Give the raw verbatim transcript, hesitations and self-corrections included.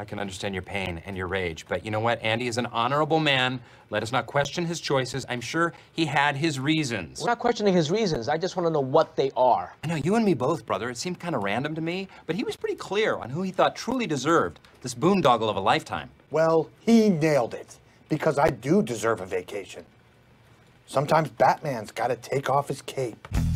I can understand your pain and your rage, but you know what? Andy is an honorable man. Let us not question his choices. I'm sure he had his reasons. We're not questioning his reasons. I just want to know what they are. I know, you and me both, brother. It seemed kind of random to me, but he was pretty clear on who he thought truly deserved this boondoggle of a lifetime. Well, he nailed it, because I do deserve a vacation. Sometimes Batman's got to take off his cape.